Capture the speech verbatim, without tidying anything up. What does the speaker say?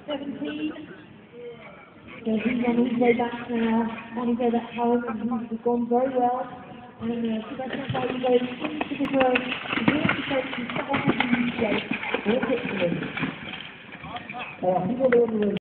seventeen. So he's on his way back now, on his way back home, and he's gone very well. And uh, so that's how he goes into the world, really takes his second shape, all it to him. Uh, people are